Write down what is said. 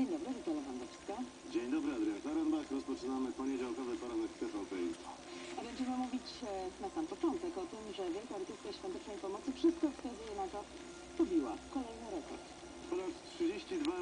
Dzień dobry, Wita Lewandowska. Dzień dobry, Adrian Klarenbach. Rozpoczynamy poniedziałkowy poranek TVP Info. A będziemy mówić na sam początek o tym, że Wielka Orkiestra Świątecznej Pomocy wszystko wskazuje na to, pobiła kolejny rekord. Ponad 32